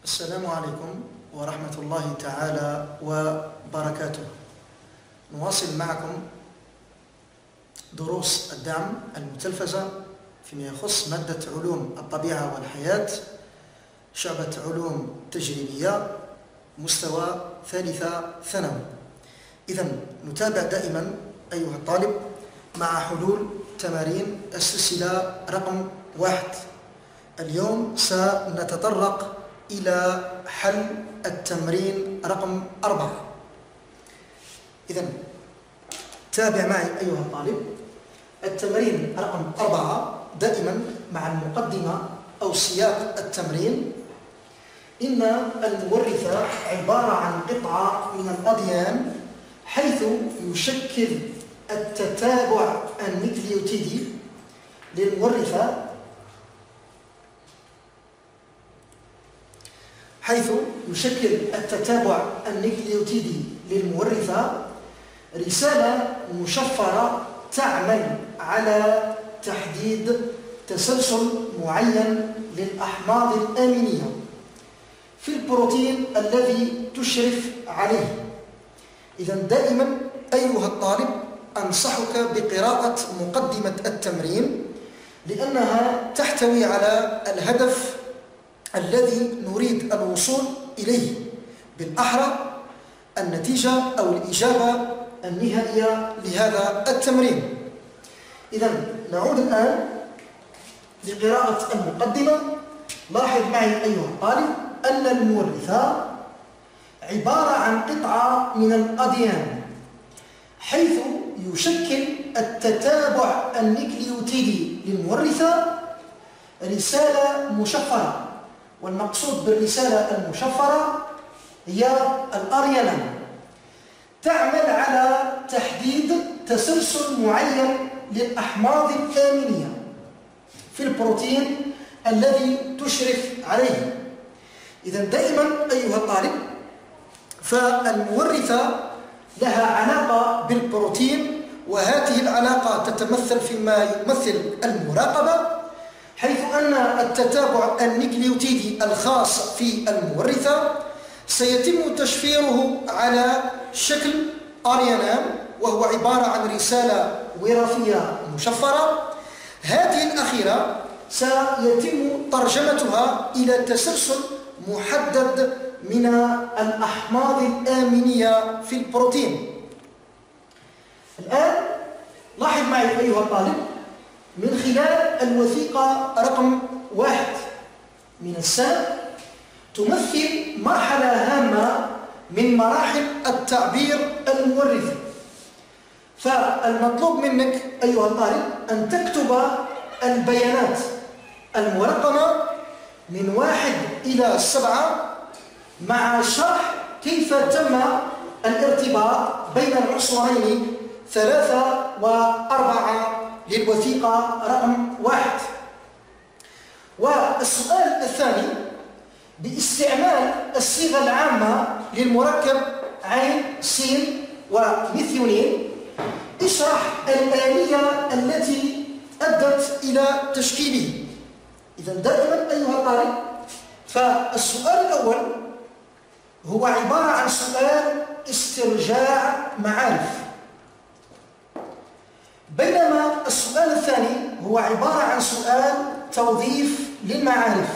السلام عليكم ورحمة الله تعالى وبركاته. نواصل معكم دروس الدعم المتلفزة فيما يخص مادة علوم الطبيعة والحياة، شعبة علوم تجريبية، مستوى ثالثة ثانوي. إذن نتابع دائما أيها الطالب مع حلول تمارين السلسلة رقم 1. اليوم سنتطرق إلى حل التمرين رقم 4. إذن تابع معي أيها الطالب التمرين رقم 4 دائما مع المقدمة أو سياق التمرين. إن المورثة عبارة عن قطعة من الأديان، حيث يشكل التتابع النيكليوتيدي للمورثة رسالة مشفرة تعمل على تحديد تسلسل معين للأحماض الأمينية في البروتين الذي تشرف عليه. إذن دائما أيها الطالب أنصحك بقراءة مقدمة التمرين، لأنها تحتوي على الهدف الذي نريد الوصول إليه، بالأحرى النتيجة أو الإجابة النهائية لهذا التمرين. إذن نعود الآن لقراءة المقدمة. لاحظ معي أيها الطالب أن المورثة عبارة عن قطعة من الأديان، حيث يشكل التتابع النيكليوتيدي للمورثة رسالة مشفرة، والمقصود بالرسالة المشفرة هي الأريانة، تعمل على تحديد تسلسل معين للأحماض الأمينية في البروتين الذي تشرف عليه. إذن دائما أيها الطالب فالمورثة لها علاقة بالبروتين، وهذه العلاقة تتمثل فيما يمثل المراقبة، حيث أن التتابع النيكليوتيدي الخاص في المورثة سيتم تشفيره على شكل أريانام، وهو عبارة عن رسالة وراثية مشفرة. هذه الأخيرة سيتم ترجمتها إلى تسلسل محدد من الأحماض الأمينية في البروتين. الآن لاحظ معي أيها الطالب من خلال الوثيقة رقم 1 من السنة، تمثل مرحلة هامة من مراحل التعبير المورثي. فالمطلوب منك أيها الطالب أن تكتب البيانات المرقمة من 1 إلى 7 مع شرح كيف تم الارتباط بين العنصرين 3 و4 للوثيقة رقم 1. والسؤال الثاني باستعمال الصيغة العامة للمركب عين سين وميثيونين، اشرح الآلية التي أدت إلى تشكيله. إذن دائما أيها الطالب فالسؤال الأول هو عبارة عن سؤال استرجاع معارف، بينما السؤال الثاني هو عبارة عن سؤال توظيف للمعارف.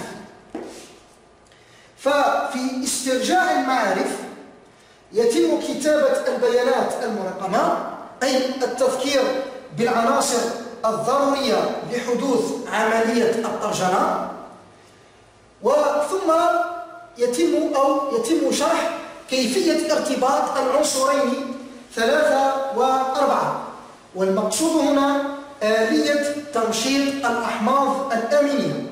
ففي استرجاع المعارف يتم كتابة البيانات المرقمة، أي التذكير بالعناصر الضرورية لحدوث عملية الترجمة، وثم يتم شرح كيفية ارتباط العنصرين 3 و4، والمقصود هنا آلية تنشيط الأحماض الأمينية.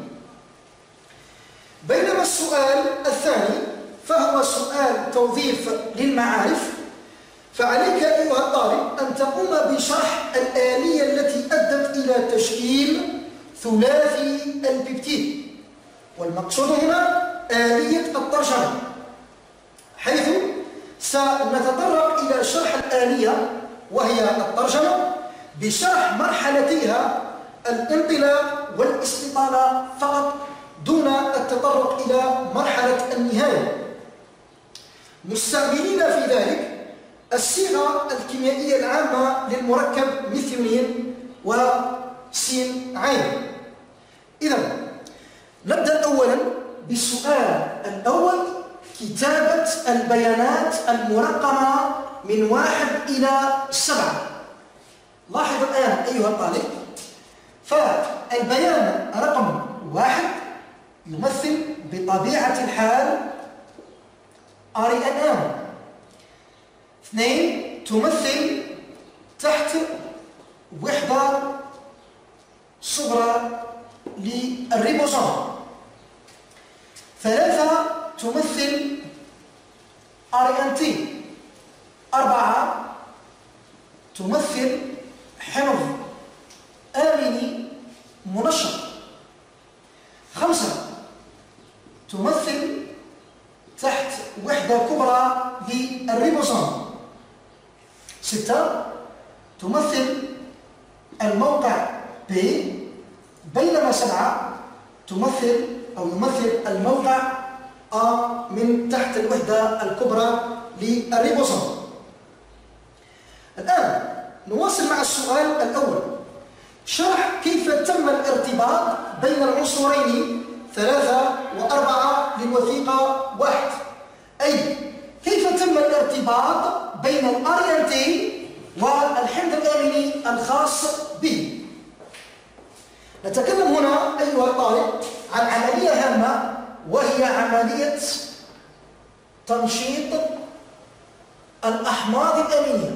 بينما السؤال الثاني فهو سؤال توظيف للمعارف، فعليك أيها الطالب أن تقوم بشرح الآلية التي أدت إلى تشكيل ثلاثي البيبتيد، والمقصود هنا آلية الترجمة، حيث سنتطرق إلى شرح الآلية وهي الترجمة بشرح مرحلتيها الانطلاق والاستطالة فقط دون التطرق إلى مرحلة النهاية، مستعملين في ذلك الصيغة الكيميائية العامة للمركب ميثيونين وسين عين. إذن نبدأ أولا بالسؤال الأول: كتابة البيانات المرقمة من 1 إلى 7. لاحظ الآن أيها الطالب، فالبيان رقم 1 يمثل بطبيعة الحال RNA. 2 تمثل تحت وحدة صغرى للريبوزوم. 3 تمثل RNT. 4 تمثل حمض آمني منشط. 5 تمثل تحت وحدة كبرى للريبوزوم. 6 تمثل الموقع B، بينما 7 تمثل أو يمثل الموقع A من تحت الوحدة الكبرى للريبوزوم. الآن نواصل مع السؤال الأول: شرح كيف تم الارتباط بين العنصرين 3 و4 للوثيقة 1. أي كيف تم الارتباط بين الRNT والحمض الآمني الخاص به. نتكلم هنا أيها الطالب عن عملية هامة، وهي عملية تنشيط الأحماض الأمينية.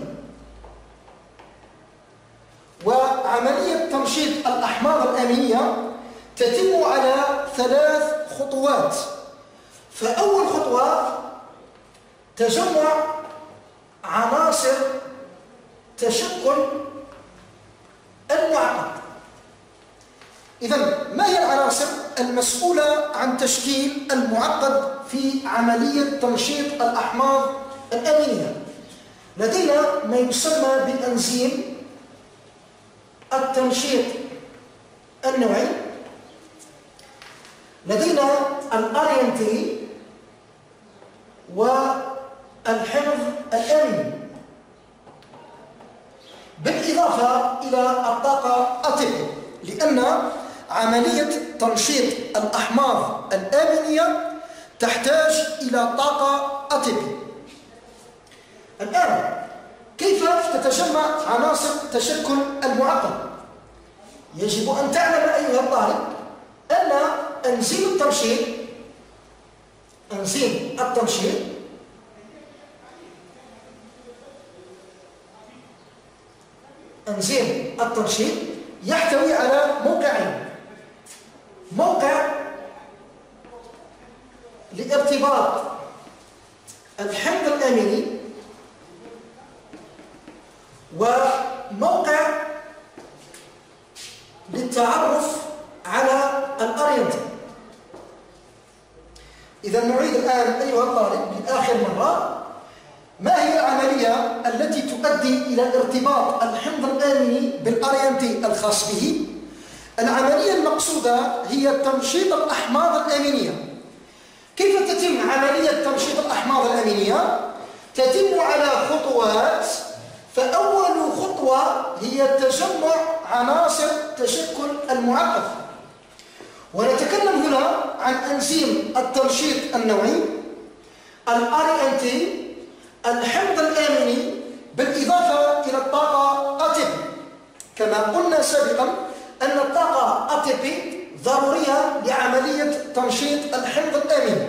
وعملية تنشيط الأحماض الأمينية تتم على 3 خطوات. فأول خطوة تجمع عناصر تشكل المعقد. إذن ما هي العناصر المسؤولة عن تشكيل المعقد في عملية تنشيط الأحماض الأمينية؟ لدينا ما يسمى بأنزيم التنشيط النوعي، لدينا الRNT والحمض الآمني، بالإضافة إلى الطاقة ATP، لأن عملية تنشيط الأحماض الآمنية تحتاج إلى طاقة ATP. الآن كيف تتجمع عناصر تشكل المعقد؟ يجب أن تعلم أيها الطالب أن أنزيم التنشيط يحتوي على موقعين: موقع لارتباط الحمض الأميني، وموقع للتعرف على الRNT. إذا نعيد الآن أيها الطالب لآخر مرة: ما هي العملية التي تؤدي إلى ارتباط الحمض الآمني بالRNT الخاص به؟ العملية المقصودة هي تنشيط الأحماض الأمينية. كيف تتم عملية تنشيط الأحماض الأمينية؟ تتم على خطوات. فأول خطوة هي تجمع عناصر تشكل المعقد. ونتكلم هنا عن أنزيم التنشيط النوعي، الRNT، الحمض الآمني، بالإضافة إلى الطاقة ATP. كما قلنا سابقا أن الطاقة ATP ضرورية لعملية تنشيط الحمض الآمني.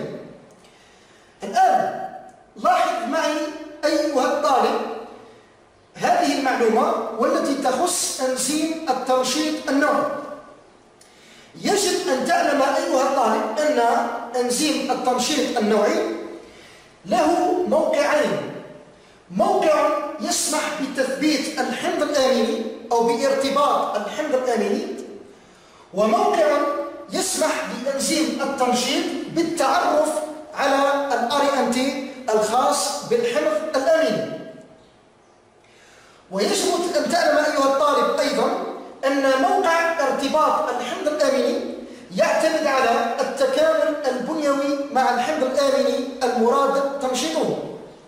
الآن لاحظ معي أيها الطالب هذه المعلومة والتي تخص أنزيم التنشيط النوعي. يجب أن تعلم أيها الطالب أن أنزيم التنشيط النوعي له موقعين: موقع يسمح بتثبيت الحمض الآمني أو بارتباط الحمض الآمني، وموقع يسمح لأنزيم التنشيط بالتعرف على الRNT الخاص بالحمض الآمني. ويجب أن تعلم أيها الطالب أيضا أن موقع ارتباط الحمض الآمني يعتمد على الآمني المراد تنشيطه.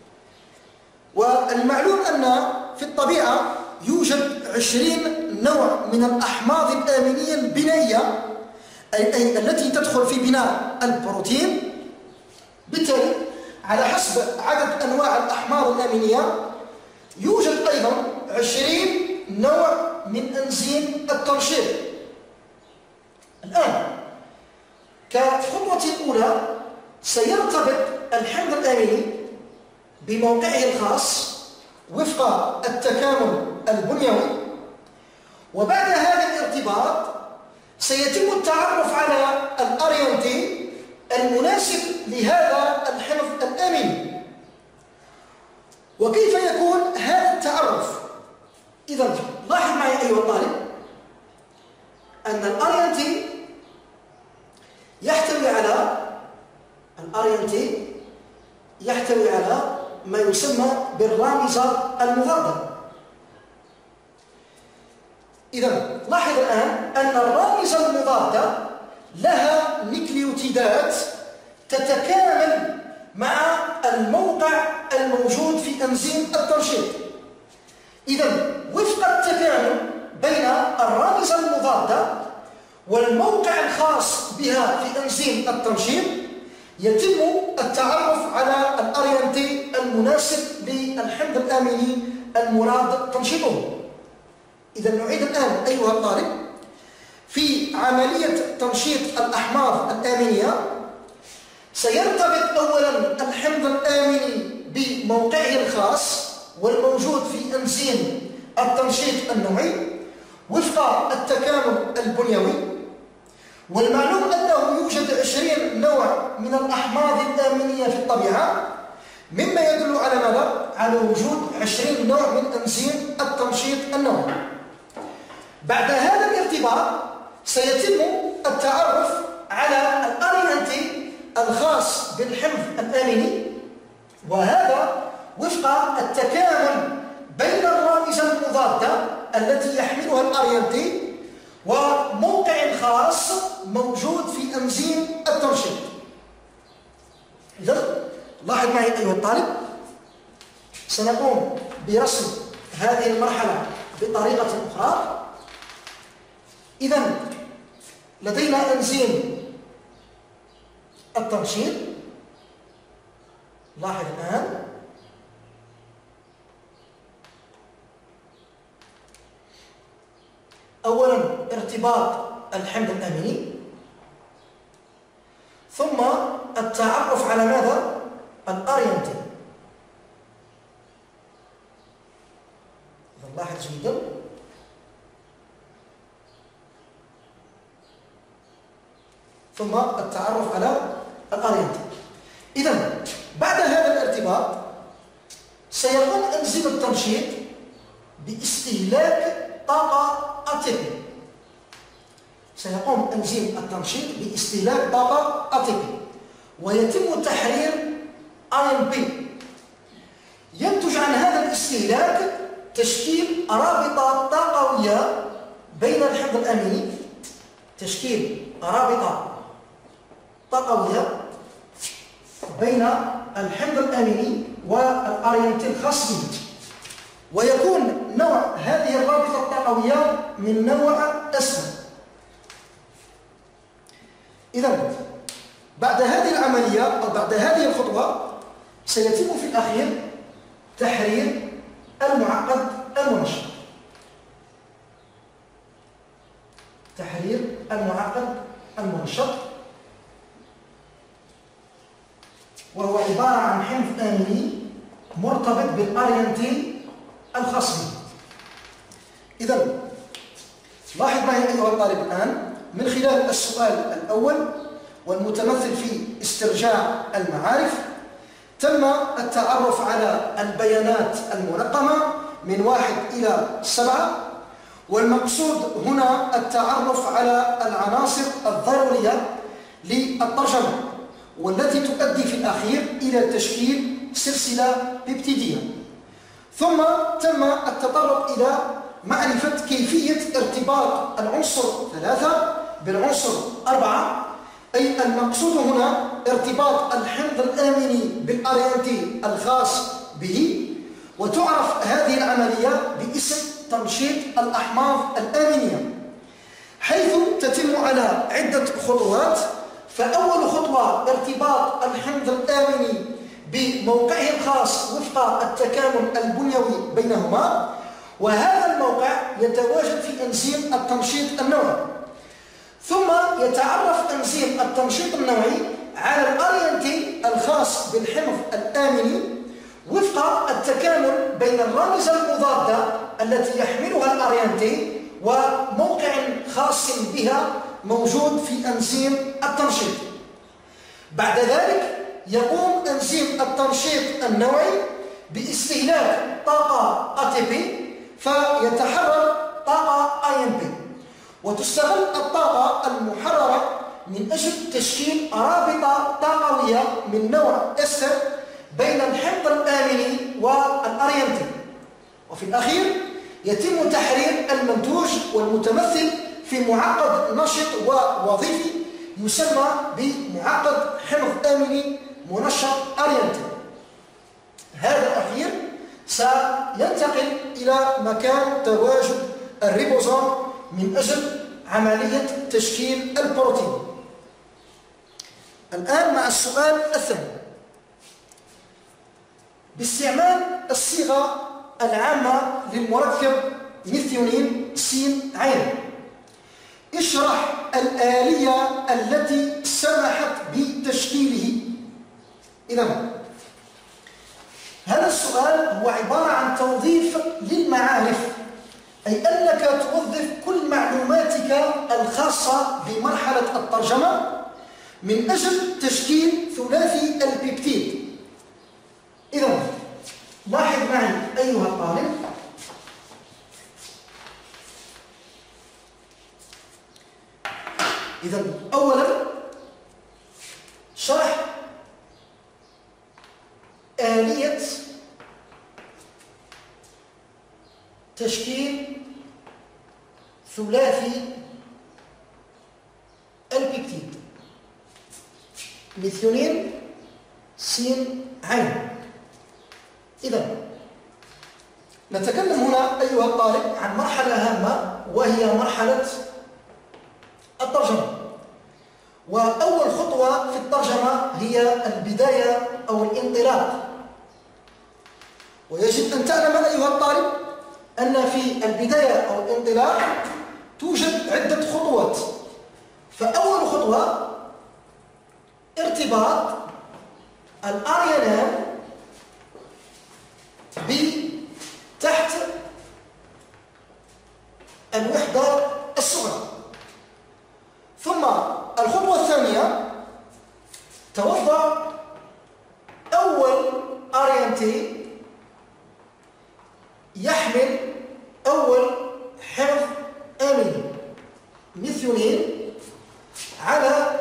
والمعلوم أن في الطبيعة يوجد 20 نوع من الأحماض الآمنية البنائية أي التي تدخل في بناء البروتين. بالتالي على حسب عدد أنواع الأحماض الآمنية يوجد أيضا 20 نوع من أنزيم التنشيط. الآن كخطوة أولى سيرتبط الحمض الآمني بموقعه الخاص وفق التكامل البنيوي، وبعد هذا الارتباط سيتم التعرف على الأرينتي المناسب لهذا الحمض الآمني. وكيف يكون هذا التعرف؟ إذا لاحظ معي أيها الطالب أن الأرينتي يحتوي على ما يسمى بالرامزة المضادة. إذا لاحظ الآن أن الرامزة المضادة لها نيكليوتيدات تتكامل مع الموقع الموجود في أنزيم التنشيط. إذا وفق التكامل بين الرامزة المضادة والموقع الخاص بها في أنزيم التنشيط يتم التعرف على الأرينتي المناسب للحمض الآمني المراد تنشيطه. إذا نعيد الآن أيها الطالب في عملية تنشيط الأحماض الآمنية سيرتبط أولا الحمض الآمني بموقعه الخاص والموجود في أنزيم التنشيط النوعي وفق التكامل البنيوي. والمعلوم أنه يوجد 20 نوع من الأحماض الآمنية في الطبيعة، مما يدل على ماذا؟ على وجود 20 نوع من أنزيم التنشيط النوعي. بعد هذا الارتباط سيتم التعرف على الأرينتي الخاص بالحمض الآمني، وهذا وفق التكامل بين الرامزة المضادة التي يحملها الأرينتي وموقع خاص موجود في أنزيم التنشيط. إذا لاحظ معي أيها الطالب سنقوم برسم هذه المرحلة بطريقة أخرى. إذا لدينا أنزيم التنشيط. لاحظ الآن أولا ارتباط الحمض الأميني، ثم التعرف على ماذا؟ الأرينتي. لاحظ جيدا ثم التعرف على الأرينتي. إذا بعد هذا الارتباط سيقوم أنزيم التنشيط باستهلاك طاقة أتيبي. سيقوم أنزيم التنشيط باستهلاك طاقة أتيبي ويتم تحرير AMP. ينتج عن هذا الاستهلاك تشكيل رابطة طاقوية بين الحمض الأميني، تشكيل رابطة طاقوية بين الحمض الأميني والأرينتي الخاص به، ويكون نوع هذه الرابطة الطاقوية من نوع أسفل. إذا بعد هذه العملية أو بعد هذه الخطوة سيتم في الأخير تحرير المعقد المنشط. تحرير المعقد المنشط وهو عبارة عن حمض آميني مرتبط بالأرينتي الخاص به. إذا لاحظ معي أيها الطالب الآن من خلال السؤال الأول والمتمثل في استرجاع المعارف تم التعرف على البيانات المنقمة من 1 إلى 7، والمقصود هنا التعرف على العناصر الضرورية للترجمة والتي تؤدي في الأخير إلى تشكيل سلسلة بيبتيدية. ثم تم التطرق إلى معرفة كيفية ارتباط العنصر 3 بالعنصر 4 أي المقصود هنا ارتباط الحمض الآمني بالأرينتي الخاص به، وتعرف هذه العملية باسم تنشيط الأحماض الآمنية، حيث تتم على عدة خطوات. فأول خطوة ارتباط الحمض الآمني بموقعه الخاص وفق التكامل البنيوي بينهما، وهذا الموقع يتواجد في أنزيم التنشيط النوعي. ثم يتعرف أنزيم التنشيط النوعي على الأرينتي الخاص بالحمض الآمني وفق التكامل بين الرامزة المضادة التي يحملها الأرينتي وموقع خاص بها موجود في أنزيم التنشيط. بعد ذلك يقوم أنزيم التنشيط النوعي باستهلاك طاقة ATP فيتحرر طاقة AMP، وتستغل الطاقة المحررة من أجل تشكيل رابطة طاقوية من نوع إستر بين الحمض الآمني والأرينتي. وفي الأخير يتم تحرير المنتوج والمتمثل في معقد نشط ووظيفي يسمى بمعقد حمض آمني منشط أرينتي. هذا الأخير سينتقل إلى مكان تواجد الريبوزوم من أجل عملية تشكيل البروتين. الآن مع السؤال الثاني، باستعمال الصيغة العامة للمركب ميثيونين س عين، اشرح الآلية التي سمحت بتشكيله. إذن هذا السؤال هو عبارة عن توظيف للمعارف، أي أنك توظف كل معلوماتك الخاصة بمرحلة الترجمة من أجل تشكيل ثلاثي البيبتيد. إذن لاحظ معي أيها الطالب، إذن أولا شرح آلية تشكيل ثلاثي البيبتيد ميثيونين س عين. إذن نتكلم هنا أيها الطالب عن مرحلة هامة وهي مرحلة الترجمة. وأول خطوة في الترجمة هي البداية أو الانطلاق. ويجب أن تعلم أيها الطالب أن في البداية أو الانطلاق توجد عدة خطوات. فأول خطوة ارتباط الأرينام تحت الوحدة الصغرى. ثم الخطوة الثانية توضع أول أرينتي يحمل أول حمض آمني ميثيونين على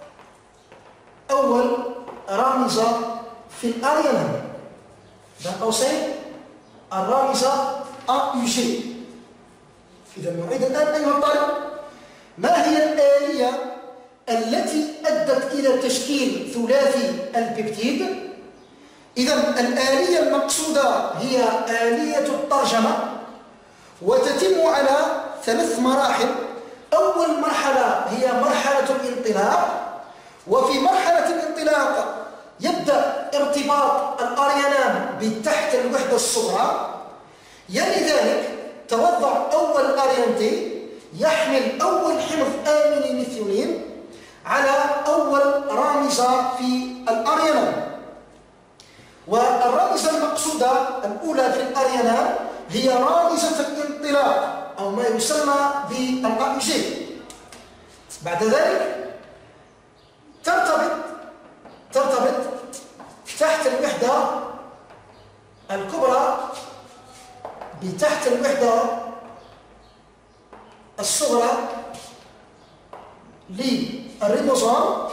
أول رامزة في الأرينام، بين قوسين الرامزة AUG. إذا نعيد الآن أيها الطالب، ما هي الآلية التي أدت إلى تشكيل ثلاثي البيبتيد؟ إذا الآلية المقصودة هي آلية الترجمة، وتتم على 3 مراحل. أول مرحلة هي مرحلة الانطلاق، وفي مرحلة الانطلاق يبدأ ارتباط الأرينام بتحت الوحدة الصغرى. يلي ذلك توضع أول أرينتي يحمل أول حمض آمني ميثيونين على أول رامزة في الأرينام. والرامزة المقصودة الأولى في الأرينام هي رامزة الانطلاق أو ما يسمى بالAUG. بعد ذلك ترتبط تحت الوحدة الكبرى بتحت الوحدة الصغرى للريبوزوم،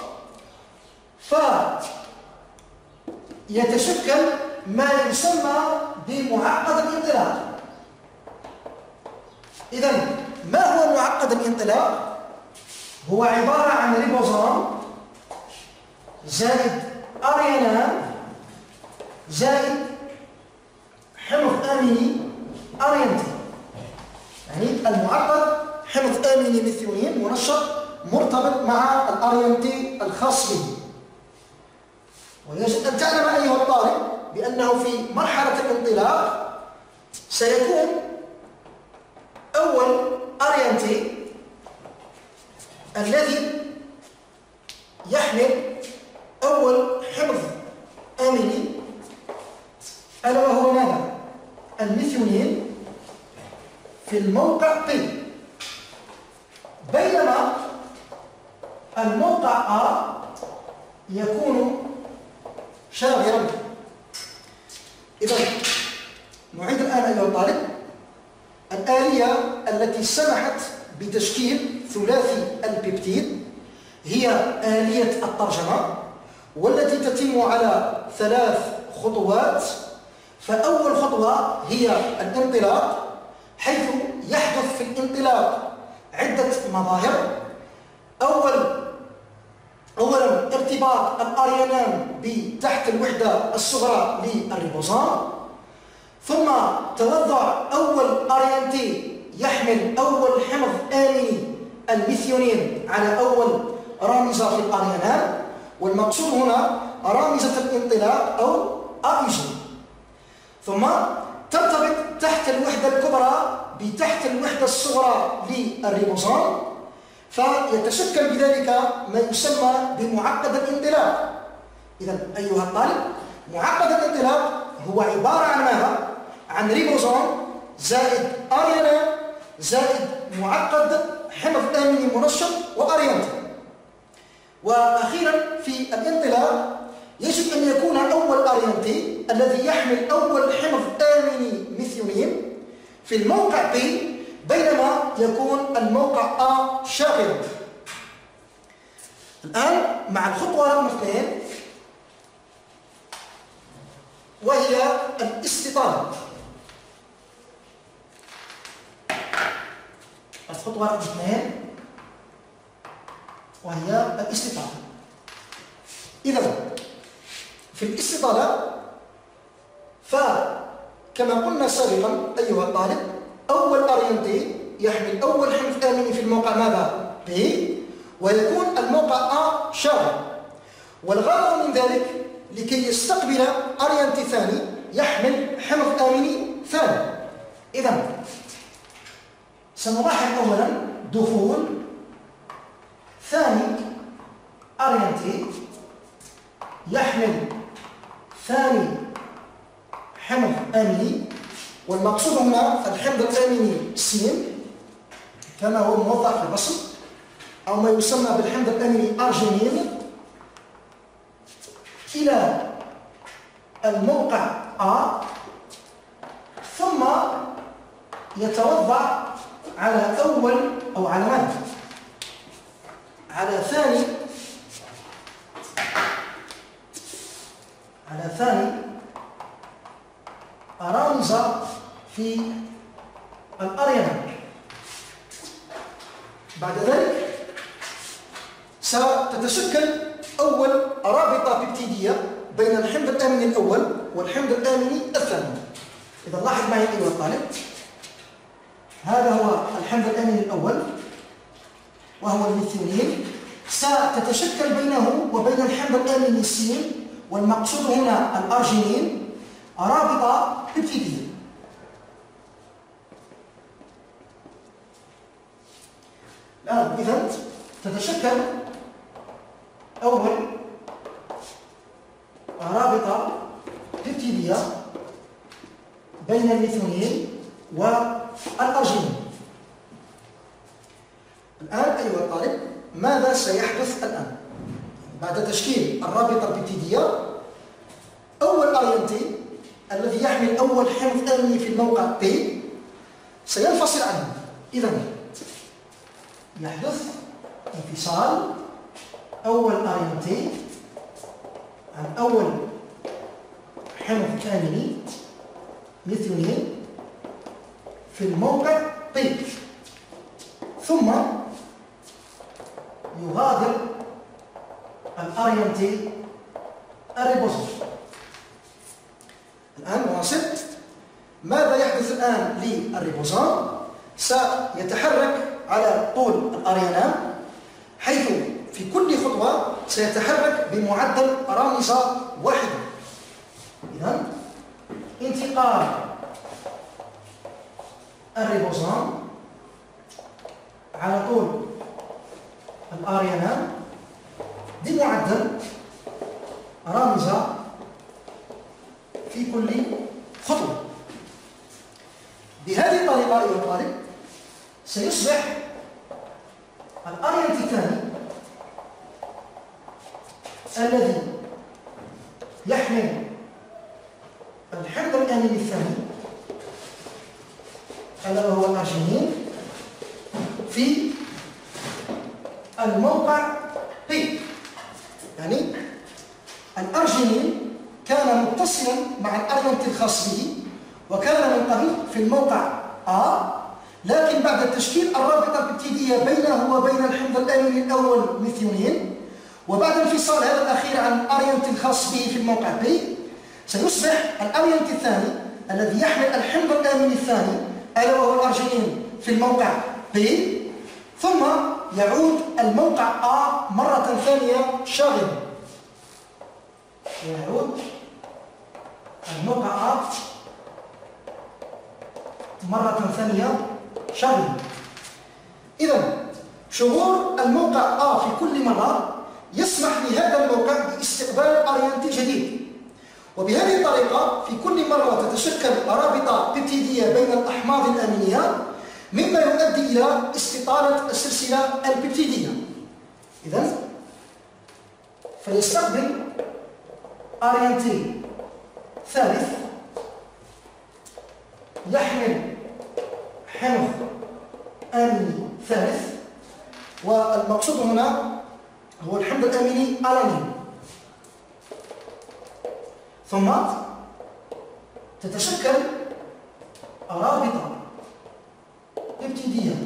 فيتشكل ما يسمى بمعقد الانطلاق. إذن ما هو معقد الانطلاق؟ هو عبارة عن ريبوزوم زائد أرينان زائد حمض آميني أرينتي. يعني المعقد حمض آميني ميثيونين منشط مرتبط مع الأرينتي الخاص به. ويجب أن تعلم أيها الطالب بأنه في مرحلة الانطلاق سيكون أول أرينتي الذي يحمل أول حمض آميني ألا وهو ماذا؟ الميثيونين في الموقع P، بينما الموقع A يكون شاغرا. إذا نعيد الآن أيها الطالب الآلية التي سمحت بتشكيل ثلاثي البيبتيد هي آلية الترجمة، والتي تتم على 3 خطوات. فأول خطوة هي الانطلاق، حيث يحدث في الانطلاق عدة مظاهر. أولا ارتباط الأرينان بتحت الوحدة الصغرى للريبوزوم، ثم توضع أول أرينتي يحمل أول حمض آميني الميثيونين على أول رامزة في الأرينان، والمقصود هنا رامزة الانطلاق أو أيجي. ثم ترتبط تحت الوحدة الكبرى بتحت الوحدة الصغرى للريبوزوم، فيتشكل بذلك ما يسمى بمعقد الانطلاق. إذا أيها الطالب، معقد الانطلاق هو عبارة عن ماذا؟ عن ريبوزوم زائد أرينان زائد معقد حمض آميني منشط وأرينتي. وأخيرا في الانطلاق يجب أن يكون أول أرينتي الذي يحمل أول حمض آميني ميثيونين في الموقع B، بينما يكون الموقع A شاغرا. الآن مع الخطوة رقم 2 وهي الاستطالة. الخطوة رقم 2 وهي الاستطالة. إذا في الاستطالة فكما قلنا سابقا أيها الطالب، أول أرينتي يحمل أول حمض آميني في الموقع ماذا؟ B، ويكون الموقع A شاغر. والغرض من ذلك لكي يستقبل أرينتي ثاني يحمل حمض آميني ثاني. إذا سنلاحظ أولا دخول ثاني أرينتي يحمل ثاني حمض آميني، والمقصود هنا الحمض الآميني س كما هو موضح في البسط، أو ما يسمى بالحمض الآميني أرجينين، إلى الموقع A، ثم يتوضع على أول أو على ماذا؟ على ثاني رامزة في الأرينان. بعد ذلك ستتشكل أول رابطة بيبتيدية بين الحمض الآميني الأول والحمض الآميني الثاني. إذا لاحظ معي أيها الطالب، هذا هو الحمض الآميني الأول وهو الميثيونين، ستتشكل بينه وبين الحمض الآميني س، والمقصود هنا الأرجينين، رابطة بيبتيدية. الآن إذن تتشكل أول رابطة بيبتيدية بين الميثيونين والأرجينين. الآن أيها الطالب، ماذا سيحدث الآن؟ بعد تشكيل الرابطة البيبتيدية، أول أرينتي الذي يحمل أول حمض آميني في الموقع P سينفصل عنه. إذن يحدث انفصال أول أرينتي عن أول حمض آميني ميثيونين في الموقع P، ثم يغادر الأرينتي الريبوزوم. الآن نواصل. ماذا يحدث الآن للريبوزوم؟ سيتحرك على طول الأرينام، حيث في كل خطوة سيتحرك بمعدل رامزة واحدة. إذن انتقال الريبوزوم على طول الأرينام بمعدل رامزة في كل خطوة. بهذه الطريقة أيها الطالب سيصبح الأرينتي الثاني الذي يحمل الحمض الأميني الثاني ألا وهو الأرجينين في الموقع P. يعني الأرجينين كان متصلا مع الأرينتي الخاص به وكان من قبل في الموقع A، لكن بعد تشكيل الرابطة البيبتيدية بينه وبين الحمض الأميني الأول ميثيونين، وبعد انفصال هذا الأخير عن الأرينتي الخاص به في الموقع B، سيصبح الأرينتي الثاني الذي يحمل الحمض الأميني الثاني ألا وهو الأرجينين في الموقع B، ثم يعود الموقع A مرة ثانية شاغلا. يعود الموقع A مرة ثانية شاغلا. إذن شغور الموقع A في كل مرة يسمح لهذا الموقع باستقبال أرينتي جديد، وبهذه الطريقة في كل مرة تتشكل رابطة بيبتيدية بين الأحماض الأمينية، مما يؤدي إلى استطالة السلسلة البيبتيدية. إذن فيستقبل أرينتي ثالث يحمل حمض أميني ثالث، والمقصود هنا هو الحمض الأميني ألانين. ثم تتشكل رابطة بيبتيدية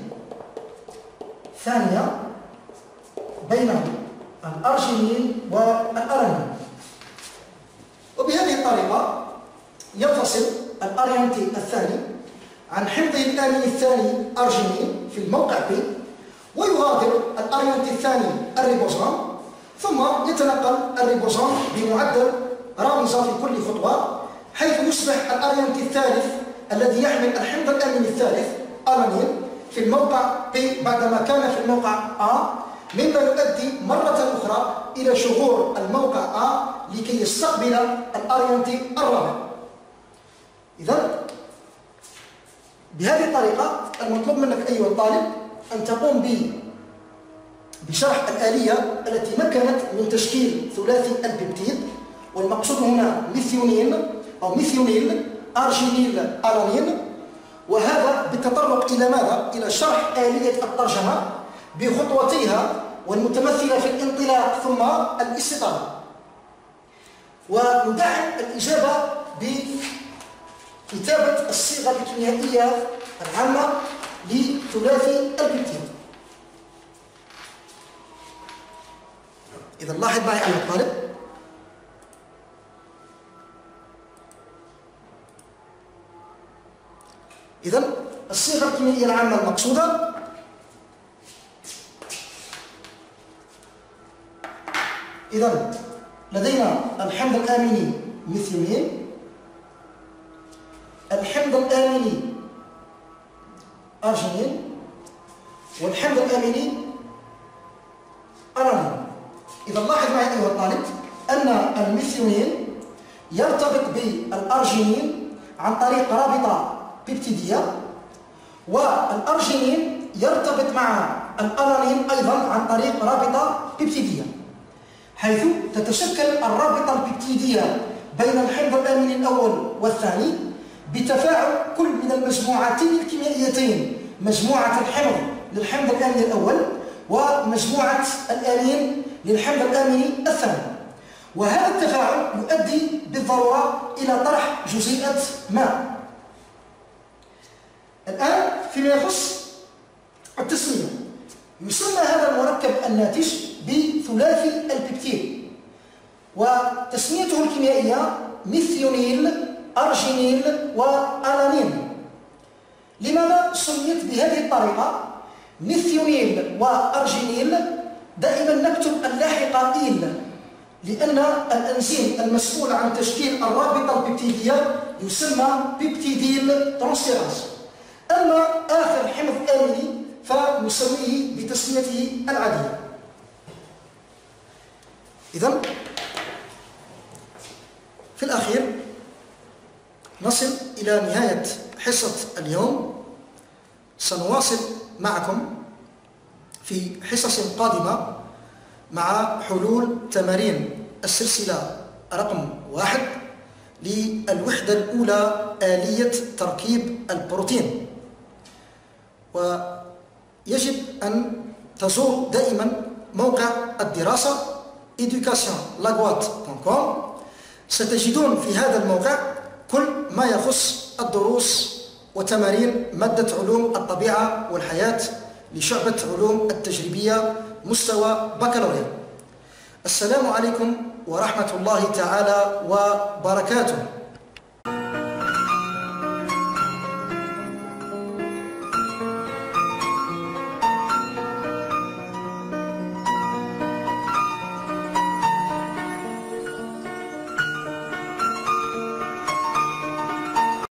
ثانية بين الأرجينين والألانين، وبهذه الطريقة ينفصل الأرينتي الثاني عن حمضه الأميني الثاني أرجينين في الموقع B، ويغادر الأرينتي الثاني الريبوزوم، ثم يتنقل الريبوزوم بمعدل رامزة في كل خطوة، حيث يصبح الأرينتي الثالث الذي يحمل الحمض الأميني الثالث ألانين في الموقع B بعدما كان في الموقع A، مما يؤدي مرة أخرى إلى شغور الموقع A لكي يستقبل الأرينتي الرابع. إذن بهذه الطريقة المطلوب منك أيها الطالب أن تقوم بشرح الآلية التي مكنت من تشكيل ثلاثي البيبتيد، والمقصود هنا ميثيونين أو ميثيونيل أرجينيل ألانين، وهذا بالتطرق إلى ماذا؟ إلى شرح آلية الترجمة بخطوتيها والمتمثلة في الانطلاق ثم الاستطالة. وندعم الإجابة بكتابة الصيغة الكيميائية العامة لثلاثي البيبتيد. إذا لاحظ معي أيها الطالب، إذن الصيغة الكيميائية العامة المقصودة إذن لدينا الحمض الأميني ميثيونين، الحمض الأميني أرجينين، والحمض الأميني ألانين. إذا لاحظ معي أيها الطالب أن الميثيونين يرتبط بالأرجينين عن طريق رابطة بيبتيدية، والأرجينين يرتبط مع الألانين أيضا عن طريق رابطة بيبتيدية، حيث تتشكل الرابطة البيبتيدية بين الحمض الأميني الأول والثاني بتفاعل كل من المجموعتين الكيميائيتين، مجموعة الحمض للحمض الأميني الأول ومجموعة الأمين للحمض الأميني الثاني، وهذا التفاعل يؤدي بالضرورة إلى طرح جزيئة ماء. الآن فيما يخص التسمية، يسمى هذا المركب الناتج بثلاثي البيبتيد، وتسميته الكيميائية ميثيونيل أرجينيل وألانين. لماذا سميت بهذه الطريقة ميثيونيل وأرجينيل؟ دائما نكتب اللاحقة إيل، لأن الأنزيم المسؤول عن تشكيل الرابطة البيبتيدية يسمى بيبتيديل ترانسفيراز. أما آخر حمض آمني فنسميه بتسميته العادية. إذن في الأخير نصل إلى نهاية حصة اليوم. سنواصل معكم في حصص قادمة مع حلول تمارين السلسلة رقم 1 للوحدة الأولى آلية تركيب البروتين. ويجب أن تزوروا دائما موقع الدراسة educationlaguat.com. ستجدون في هذا الموقع كل ما يخص الدروس وتمارين مادة علوم الطبيعة والحياة لشعبة علوم التجريبية مستوى بكالوريا. السلام عليكم ورحمة الله تعالى وبركاته.